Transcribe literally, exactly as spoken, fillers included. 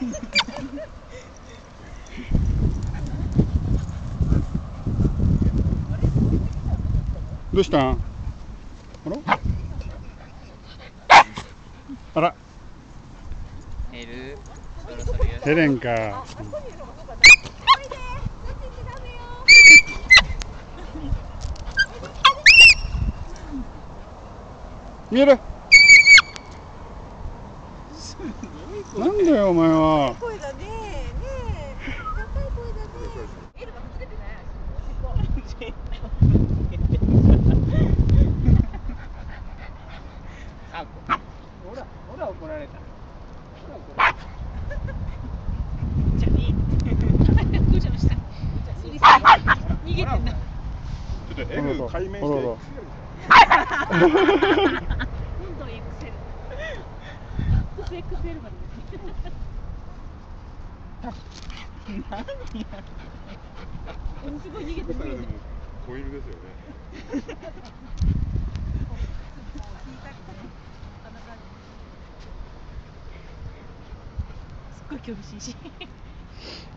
どうしたん？あら？あら。 寝る。そろそろよ。 ヘレンか。見える。なんだよお前は。 声だね。ねえ。高い声だね。エルがつけてない。 あ、ほら、ほら怒られた。ほら怒られた。じゃあいい。ぐちゃぐちゃ。逃げてんだ。 ちょっと L 海面して。 今度 エクセル。エクセルまで。 何や。 すごい逃げてる。 コイルですよね。 すっごい興味津々。